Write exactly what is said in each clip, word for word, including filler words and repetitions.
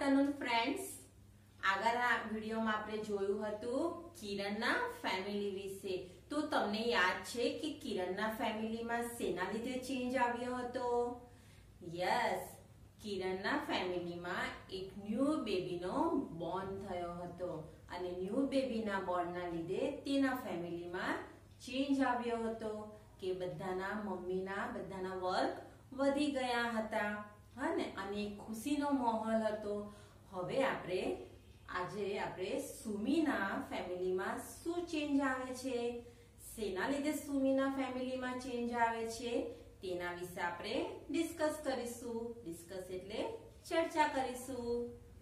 Afternoon friends. આગળના વિડીયોમાં આપણે જોયું હતું કિરણના ફેમિલી વિશે. તો તમને યાદ છે કે કિરણના ફેમિલીમાં શેના લીધે ચેન્જ આવ્યો હતો? યસ, કિરણના ફેમિલીમાં એક ન્યૂ બેબીનો બોર્ન થયો હતો અને ન્યૂ બેબીના બોર્નના લીધે તેના ફેમિલીમાં ચેન્જ આવ્યો હતો કે બધાના મમ્મીના બધાના વર્ક વધી ગયા હતા અને અને ખુશીનો માહોલ હતો. હવે આપણે આજે આપણે સુમીના ફેમિલીમાં શું ચેન્જ આવે છે, શેના લીધે સુમીના ફેમિલીમાં ચેન્જ આવે છે તેના વિશે આપણે ડિસ્કસ કરીશું. ડિસ્કસ એટલે ચર્ચા કરીશું.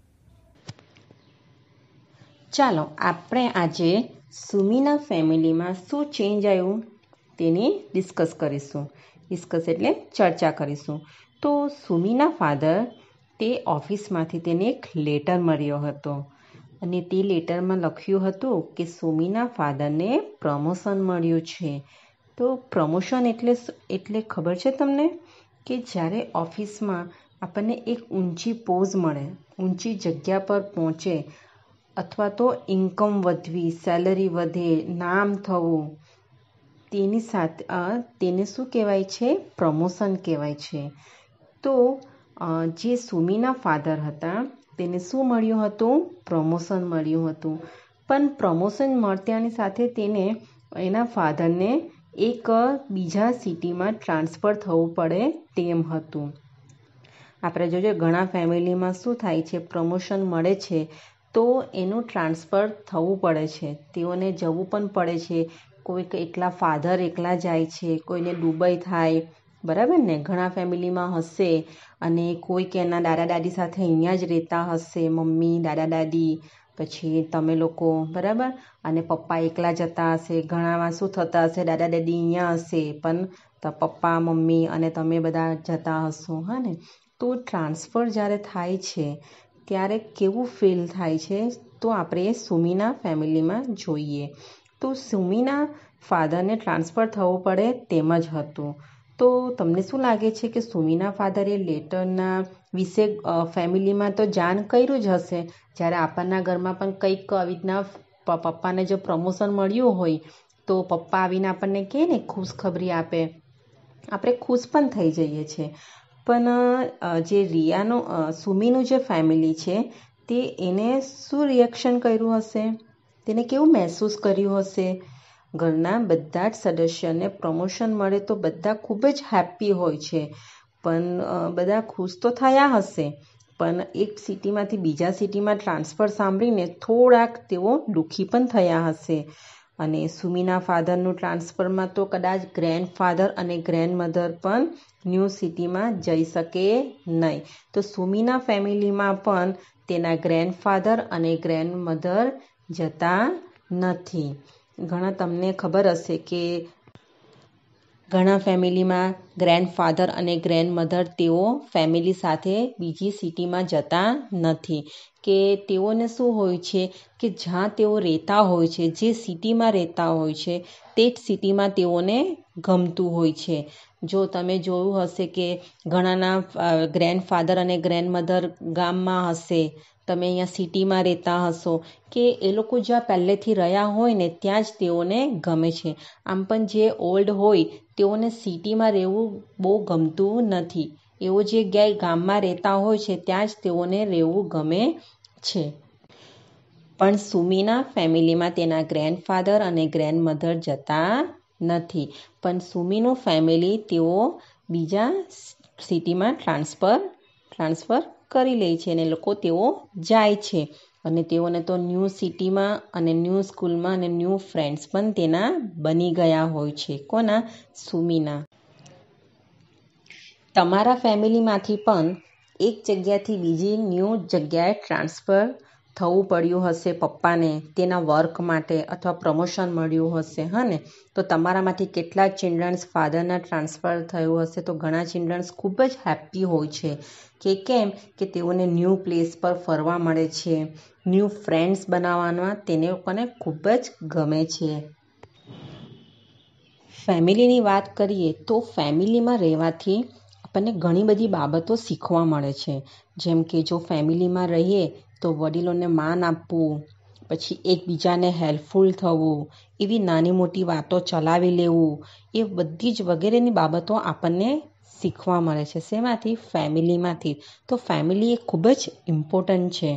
ચાલો આપણે આજે સુમીના ફેમિલીમાં શું ચેન્જ આવ્યું તેની ડિસ્કસ કરીશું. ડિસ્કસ એટલે ચર્ચા કરીશું. તો સુમીના ફાધર તે ઓફિસમાંથી તેને એક લેટર મળ્યો હતો અને તે લેટરમાં લખ્યું હતું કે સુમીના ફાધરને પ્રમોશન મળ્યું છે. તો પ્રમોશન એટલે એટલે ખબર છે તમને કે જ્યારે ઓફિસમાં આપણને એક ઊંચી પોઝ મળે, ઊંચી જગ્યા પર પહોંચે અથવા તો ઇન્કમ વધવી, સેલરી વધે, નામ થવું, તેની સાથે તેને શું કહેવાય છે? પ્રમોશન કહેવાય છે. તો જે સુમીના ફાધર હતા તેને શું મળ્યું હતું? પ્રમોશન મળ્યું હતું. પણ પ્રમોશન મળતાની સાથે તેને એના ફાધરને એક બીજા સિટીમાં ટ્રાન્સફર થવું પડે તેમ હતું. આપણે જોજો ઘણા ફેમિલીમાં શું થાય છે, પ્રમોશન મળે છે તો એનું ટ્રાન્સફર થવું પડે છે, તેઓને જવું પણ પડે છે. કોઈક એકલા ફાધર એકલા જાય છે, કોઈને દુબઈ થાય, બરાબર ને? ઘણા ફેમિલીમાં હશે અને કોઈક એના દાદા દાદી સાથે અહીંયા જ રહેતા હશે, મમ્મી દાદા દાદી પછી તમે લોકો, બરાબર? અને પપ્પા એકલા જતા હશે. ઘણામાં શું થતા હશે, દાદા દાદી અહીંયા હશે પણ પપ્પા મમ્મી અને તમે બધા જતા હશો, હા ને? તો ટ્રાન્સફર જ્યારે થાય છે ત્યારે કેવું ફીલ થાય છે તો આપણે સુમીના ફેમિલીમાં જોઈએ. તો સુમીના ફાધરને ટ્રાન્સફર થવું પડે તેમ જ હતું. તો તમને શું લાગે છે કે સુમીના ફાધરે લેટરના વિશે ફેમિલીમાં તો જાણ કર્યું જ હશે. જ્યારે આપણના ઘરમાં પણ કંઈક આવી રીતના પપ્પાને જો પ્રમોશન મળ્યું હોય તો પપ્પા આવીને આપણને કહે ને, ખુશખબરી આપે, આપણે ખુશ પણ થઈ જઈએ છીએ. પણ જે રિયાનો સુમીનું જે ફેમિલી છે તે એને શું રિએક્શન કર્યું હશે? તેને કેવું મહેસૂસ કર્યું હશે? ઘરના બધા જ સદસ્યને પ્રમોશન મળે તો બધા ખૂબ જ હેપી હોય છે, પણ બધા ખુશ તો થયા હશે પણ એક સિટીમાંથી બીજા સિટીમાં ટ્રાન્સફર સાંભળીને થોડાક તેઓ દુઃખી પણ થયા હશે. અને સુમીના ફાધરનું ટ્રાન્સફરમાં તો કદાચ ગ્રેન્ડફાધર અને ગ્રેન્ડમધર પણ ન્યૂ સિટીમાં જઈ શકે નહીં. તો સુમીના ફેમિલીમાં પણ તેના ગ્રેન્ડફાધર અને ગ્રેન્ડમધર જતા નથી. ઘણા તમને ખબર હશે કે ઘણા ફેમિલીમાં ગ્રેન્ડફાધર અને ગ્રેન્ડમધર તેઓ ફેમિલી સાથે બીજી સિટીમાં જતા નથી કે તેઓને શું હોય છે કે જ્યાં તેઓ રહેતા હોય છે, જે સિટીમાં રહેતા હોય છે તે જ સિટીમાં તેઓને ગમતું હોય છે. જો તમે જોયું હશે કે ઘણાના ગ્રેન્ડફાધર અને ગ્રેન્ડમધર ગામમાં હશે, તમે અહીંયા સિટીમાં રહેતા હશો કે એ લોકો જ્યાં પહેલેથી રહ્યા હોય ને ત્યાં જ તેઓને ગમે છે. આમ પણ જે ઓલ્ડ હોય તેઓને સિટીમાં રહેવું બહુ ગમતું નથી. એવો જે ગામમાં રહેતા હોય છે ત્યાં જ તેઓને રહેવું ગમે છે. પણ સુમીના ફેમિલીમાં તેના ગ્રેન્ડફાધર અને ગ્રેન્ડમધર જતા નથી. પણ સુમીનું ફેમિલી તેઓ બીજા સિટીમાં ટ્રાન્સફર ટ્રાન્સફર કરી લે છે અને લોકો તેઓ જાય છે અને તેઓને તો ન્યૂ સિટીમાં અને ન્યૂ સ્કૂલમાં અને ન્યૂ ફ્રેન્ડ્સ પણ તેના બની ગયા હોય છે. કોના? સુમીના. તમારા ફેમિલીમાંથી પણ એક જગ્યાથી બીજી ન્યૂ જગ્યાએ ટ્રાન્સફર થવું પડ્યું હશે પપ્પાને તેના વર્ક માટે અથવા પ્રમોશન મળ્યું હશે, હા ને? તો તમારામાંથી કેટલા ચિલ્ડ્રન્સ ફાધરના ટ્રાન્સફર થયું હશે તો ઘણા ચિલ્ડ્રન્સ ખૂબ જ હેપી હોય છે કે કેમ કે તેઓને ન્યૂ પ્લેસ પર ફરવા મળે છે, ન્યૂ ફ્રેન્ડ્સ બનાવવામાં તેને લોકોને ખૂબ જ ગમે છે. ફેમિલીની વાત કરીએ તો ફેમિલીમાં રહેવાથી આપણને ઘણી બધી બાબતો શીખવા મળે છે. જેમ કે જો ફેમિલીમાં રહીએ તો વડીલોને માન આપવું, પછી એકબીજાને હેલ્પફુલ થવું, એવી નાની મોટી વાતો ચલાવી લેવું, એ બધી જ વગેરેની બાબતો આપણને શીખવા મળે છે. શેમાંથી? ફેમિલીમાંથી. તો ફેમિલી એ ખૂબ જ ઇમ્પોર્ટન્ટ છે.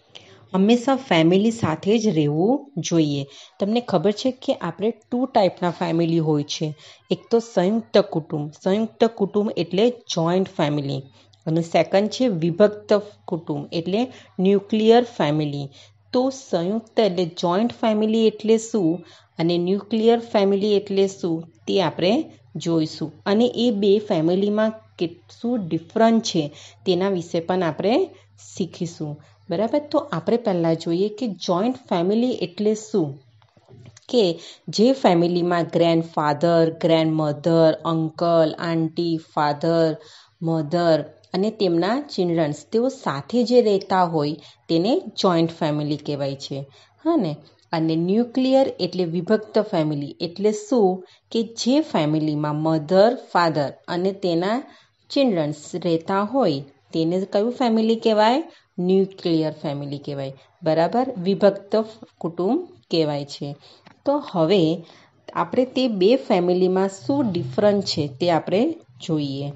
હંમેશા ફેમિલી સાથે જ રહેવું જોઈએ. તમને ખબર છે કે આપણે ટુ ટાઈપના ફેમિલી હોય છે. એક તો સંયુક્ત કુટુંબ. સંયુક્ત કુટુંબ એટલે જોઈન્ટ ફેમિલી. અને સેકન્ડ છે વિભક્ત કુટુંબ એટલે ન્યુક્લિયર ફેમિલી. તો સંયુક્ત એટલે જોઈન્ટ ફેમિલી એટલે શું અને ન્યુક્લિયર ફેમિલી એટલે શું તે આપણે જોઈશું. અને એ બે ફેમિલીમાં કેટલું ડિફરન્ટ છે તેના વિશે પણ આપણે શીખીશું. બરાબર. તો આપણે પહેલાં જોઈએ કે જોઈન્ટ ફેમિલી એટલે શું. કે જે ફેમિલીમાં grandfather, grandmother, uncle, aunty, father, mother અને તેમના ચિલ્ડ્રન્સ તેઓ સાથે જે રહેતા હોય તેને જોઈન્ટ ફેમિલી કહેવાય છે. હા ને. અને ન્યુક્લિયર એટલે વિભક્ત ફેમિલી એટલે શું કે જે ફેમિલીમાં મધર, ફાધર અને તેના ચિલ્ડ્રન્સ રહેતા હોય તેને કયું ફેમિલી કહેવાય? ન્યુક્લિયર ફેમિલી કહેવાય. બરાબર. વિભક્ત કુટુંબ કહેવાય છે. તો હવે આપણે તે બે ફેમિલીમાં શું ડિફરન્ટ છે તે આપણે જોઈએ.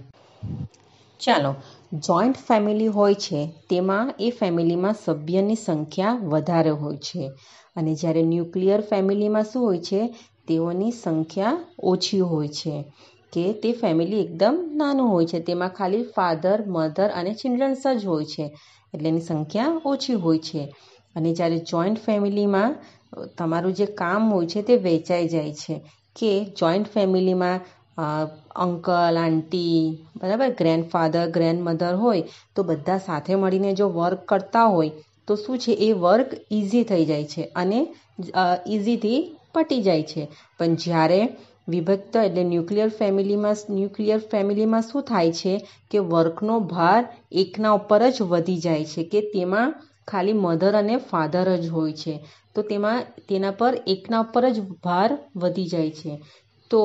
ચાલો. જોઈન્ટ ફેમિલી હોય છે તેમાં એ ફેમિલીમાં સભ્યની સંખ્યા વધારે હોય છે. અને જ્યારે ન્યુક્લિયર ફેમિલીમાં શું હોય છે? તેઓની સંખ્યા ઓછી હોય છે. કે તે ફેમિલી એકદમ નાનું હોય છે. તેમાં ખાલી ફાધર, મધર અને ચિલ્ડ્રન્સ જ હોય છે. એટલે એની સંખ્યા ઓછી હોય છે. અને જ્યારે જોઈન્ટ ફેમિલીમાં તમારું જે કામ હોય છે તે વહેંચાઈ જાય છે. કે જોઈન્ટ ફેમિલીમાં અંકલ, આંટી, બરાબર, ગ્રેન્ડફાધર, ગ્રેન્ડમધર હોય તો બધા સાથે મળીને જો વર્ક કરતા હોય તો શું છે એ વર્ક ઇઝી થઈ જાય છે અને ઇઝીથી પતી જાય છે. પણ જ્યારે વિભક્ત એટલે ન્યુક્લિયર ફેમિલીમાં ન્યુક્લિયર ફેમિલીમાં શું થાય છે કે વર્કનો ભાર એકના ઉપર જ વધી જાય છે. કે તેમાં ખાલી મધર અને ફાધર જ હોય છે. તો તેમાં તેના પર એકના ઉપર જ ભાર વધી જાય છે. તો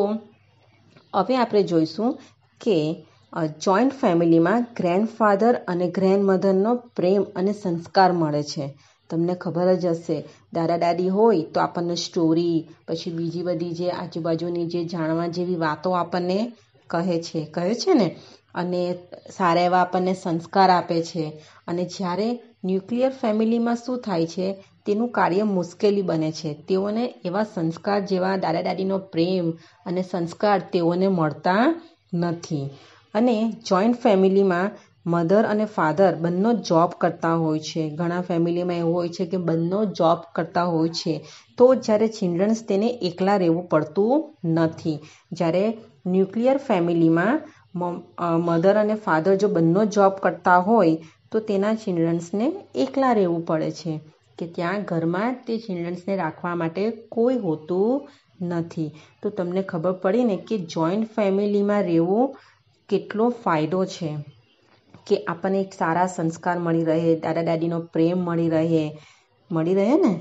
હવે આપણે જોઈશું કે જોઈન્ટ ફેમિલીમાં ગ્રેન્ડફાધર અને ગ્રેન્ડમધરનો પ્રેમ અને સંસ્કાર મળે છે. તમને ખબર જ હશે, દાદા દાદી હોય તો આપણને સ્ટોરી, પછી બીજી બધી જે આજુબાજુની જે જાણવા જેવી વાતો આપણને કહે છે કહે છે ને અને સારા એવા આપણને સંસ્કાર આપે છે. અને જ્યારે ન્યુક્લિયર ફેમિલીમાં શું થાય છે તેનું કાર્ય મુશ્કેલી બને છે. તેઓને એવા સંસ્કાર જેવા દાદા દાદીનો પ્રેમ અને સંસ્કાર તેઓને મળતા નથી. અને જોઈન્ટ ફેમિલીમાં મધર અને ફાધર બંને જોબ કરતા હોય છે. ઘણા ફેમિલીમાં એવું હોય છે કે બંને જોબ કરતા હોય છે. તો જ્યારે ચિલ્ડ્રન્સ તેને એકલા રહેવું પડતું નથી. જ્યારે ન્યુક્લિયર ફેમિલીમાં મધર અને ફાધર જો બંને જોબ કરતા હોય તો તેના ચિલ્ડ્રન્સને એકલા રહેવું પડે છે. કે ત્યાં ઘરમાં તે ચિલ્ડ્રન્સને રાખવા માટે કોઈ હોતું નથી. તો તમને ખબર પડી ને કે જોઈન્ટ ફેમિલીમાં રહેવું કેટલો ફાયદો છે. કે આપણને એક સારા સંસ્કાર મળી રહે, દાદા દાદીનો પ્રેમ મળી રહે મળી રહે ને.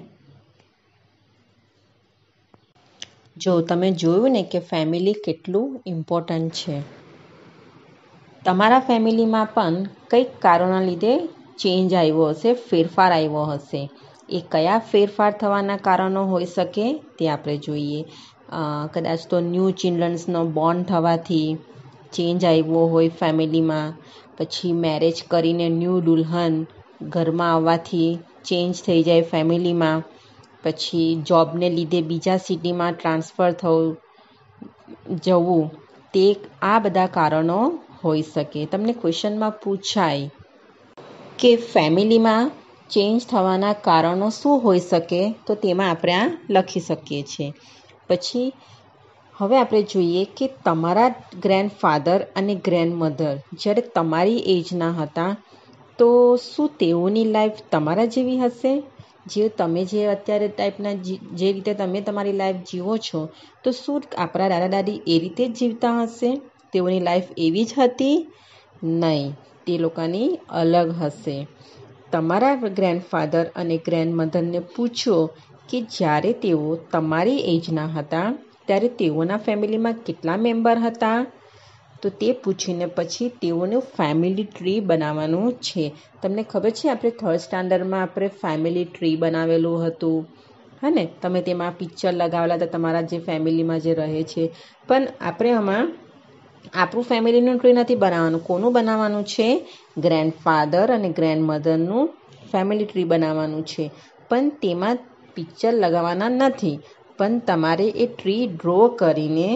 જો તમે જોયું ને કે ફેમિલી કેટલું ઇમ્પોર્ટન્ટ છે. તમારા ફેમિલીમાં પણ કંઈક કારણોના લીધે ચેન્જ આવ્યો હશે, ફેરફાર આવ્યો હશે. એ કયા ફેરફાર થવાના કારણો હોઈ શકે તે આપણે જોઈએ. કદાચ તો ન્યૂ ચિલ્ડ્રન્સનો બોર્ન થવાથી ચેન્જ આવ્યો હોય ફેમિલીમાં. પછી મેરેજ કરીને ન્યૂ દુલ્હન ઘરમાં આવવાથી ચેન્જ થઈ જાય ફેમિલીમાં. પછી જોબને લીધે બીજા સિટીમાં ટ્રાન્સફર થવું જવું તે આ બધા કારણો હોઈ શકે. તમને ક્વેશ્ચનમાં પૂછાય કે ફેમિલીમાં ચેન્જ થવાના કારણો શું હોઈ શકે તો તેમાં આપણે આ લખી શકીએ છીએ. પછી હવે આપણે જોઈએ કે તમારા ગ્રેન્ડફાધર અને ગ્રેન્ડમધર જ્યારે તમારી એજના હતા તો શું તેઓની લાઈફ તમારા જેવી હશે? જે તમે જે અત્યારે ટાઈપના જે રીતે તમે તમારી લાઈફ જીવો છો તો શું આપણા દાદા દાદી એ રીતે જ જીવતા હશે? તેઓની લાઈફ એવી જ હતી? નહીં, તે લોકોની અલગ હશે. તમારા ગ્રેન્ડફાધર અને ગ્રેન્ડમધરને પૂછો કે જ્યારે તેઓ તમારી એજના હતા ત્યારે તેઓના ફેમિલીમાં કેટલા મેમ્બર હતા? તો તે પૂછીને પછી તેઓનું ફેમિલી ટ્રી બનાવવાનું છે. તમને ખબર છે આપણે થર્ડ સ્ટાન્ડર્ડમાં આપણે ફેમિલી ટ્રી બનાવેલું હતું, હા ને? તમે તેમાં પિક્ચર લગાવેલા હતા તમારા જે ફેમિલીમાં જે રહે છે. પણ આપણે આમાં આપણું ફેમિલીનું ટ્રી નથી બનાવવાનું. કોનું બનાવવાનું છે? ગ્રેન્ડફાધર અને ગ્રેન્ડમધરનું ફેમિલી ટ્રી બનાવવાનું છે. પણ તેમાં પિક્ચર લગાવવાના નથી, પણ તમારે એ ટ્રી ડ્રો કરીને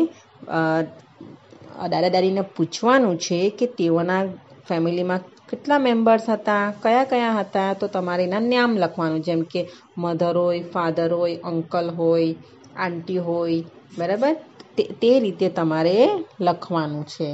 દાદા દાદીને પૂછવાનું છે કે તેઓના ફેમિલીમાં કેટલા મેમ્બર્સ હતા, કયા કયા હતા. તો તમારે એના નામ લખવાનું, જેમ કે મધર હોય, ફાધર હોય, અંકલ હોય, આંટી હોય, બરાબર? તે તે રીતે તમારે લખવાનું છે.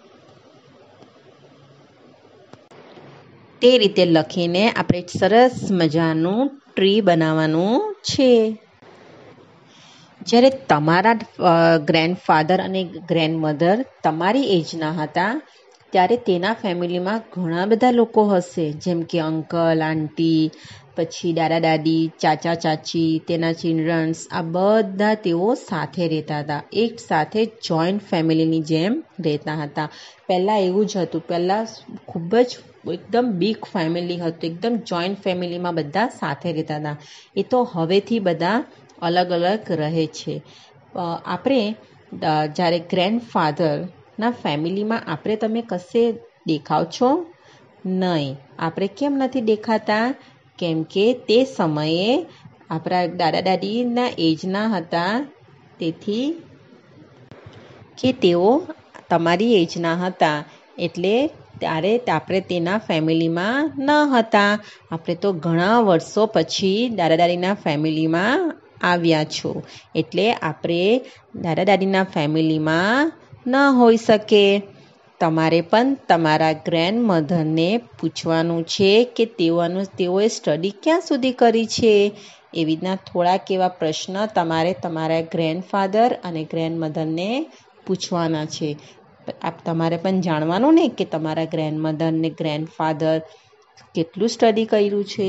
તે રીતે લખીને આપણે સરસ મજાનું ટ્રી બનાવવાનું છે. જ્યારે તમારા ગ્રેન્ડફાધર અને ગ્રેન્ડમધર તમારી એજના હતા ત્યારે તેના ફેમિલીમાં ઘણા બધા લોકો હશે, જેમ કે અંકલ, આંટી, પછી દાદા દાદી, ચાચા ચાચી, તેના ચિલ્ડ્રન્સ, આ બધા તેઓ સાથે રહેતા હતા. એક સાથે જોઈન્ટ ફેમિલીની જેમ રહેતા હતા. પહેલાં એવું જ હતું. પહેલાં ખૂબ જ એકદમ બિગ ફેમિલી હતું, એકદમ જોઈન્ટ ફેમિલીમાં બધા સાથે રહેતા હતા. એ તો હવેથી બધા અલગ અલગ રહે છે. આપણે જ્યારે ગ્રેન્ડફાધરના ફેમિલીમાં આપણે તમે કશે દેખાવ છો? નહીં. આપણે કેમ નથી દેખાતા? કેમ કે તે સમયે આપણા દાદા દાદીના એજના હતા, તેથી કે તેઓ તમારી એજના હતા એટલે ત્યારે આપણે તેના ફેમિલીમાં ન હતા. આપણે તો ઘણા વર્ષો પછી દાદા દાદીના ફેમિલીમાં આવ્યા છો, એટલે આપણે દાદા દાદીના ફેમિલીમાં ન હોઈ શકે. તમારે પણ તમારા ગ્રેન્ડમધરને પૂછવાનું છે કે તેઓનું તેઓએ સ્ટડી ક્યાં સુધી કરી છે. એવી રીતના થોડાક એવા પ્રશ્ન તમારે તમારા ગ્રેન્ડફાધર અને ગ્રેન્ડમધરને પૂછવાના છે. તમારે પણ જાણવાનું ને કે તમારા ગ્રેન્ડમધર ને ગ્રેન્ડફાધર કેટલું સ્ટડી કર્યું છે.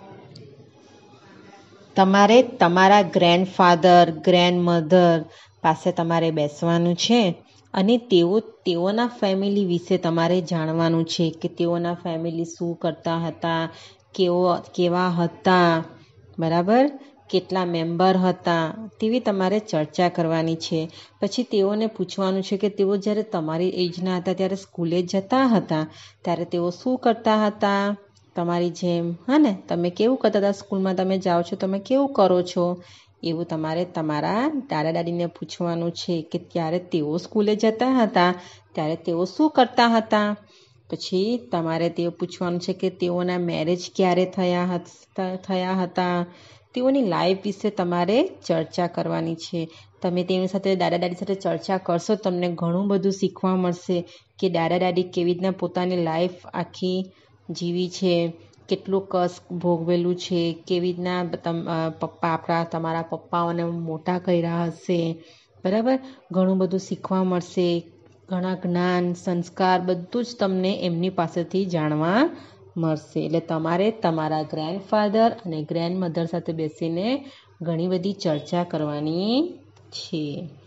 તમારે તમારા ગ્રેન્ડફાધર, ગ્રેન્ડમધર પાસે તમારે બેસવાનું છે અને તેઓ તેઓના ફેમિલી વિશે તમારે જાણવાનું છે કે તેઓના ફેમિલી શું કરતા હતા, કેવો કેવા હતા, બરાબર? કેટલા મેમ્બર હતા, તેવી તમારે ચર્ચા કરવાની છે. પછી તેઓને પૂછવાનું છે કે તેઓ જ્યારે તમારી એજના હતા ત્યારે સ્કૂલે જતા હતા ત્યારે તેઓ શું કરતા હતા તમારી જેમ, હા ને? તમે કેવું કરતા હતા સ્કૂલમાં? તમે જાઓ છો, તમે કેવું કરો છો? એવું તમારે તમારા દાદા દાદીને પૂછવાનું છે કે ત્યારે તેઓ સ્કૂલે જતા હતા ત્યારે તેઓ શું કરતા હતા. પછી તમારે તેઓ પૂછવાનું છે કે તેઓના મેરેજ ક્યારે થયા થયા હતા. તેઓની લાઈફ વિશે તમારે ચર્ચા કરવાની છે. તમે તેની સાથે દાદા દાદી સાથે ચર્ચા કરશો તમને ઘણું બધું શીખવા મળશે કે દાદા દાદી કેવી રીતના પોતાની લાઈફ આખી જીવી છે, કેટલું કષ્ટ ભોગવેલું છે, કેવી રીતના પપ્પા આપણા તમારા પપ્પાઓને મોટા કર્યા હશે, બરાબર? ઘણું બધું શીખવા મળશે. ઘણા જ્ઞાન, સંસ્કાર બધું જ તમને એમની પાસેથી જાણવા મળશે. એટલે તમારે તમારા ગ્રેન્ડફાધર અને ગ્રેન્ડમધર સાથે બેસીને ઘણી બધી ચર્ચા કરવાની છે.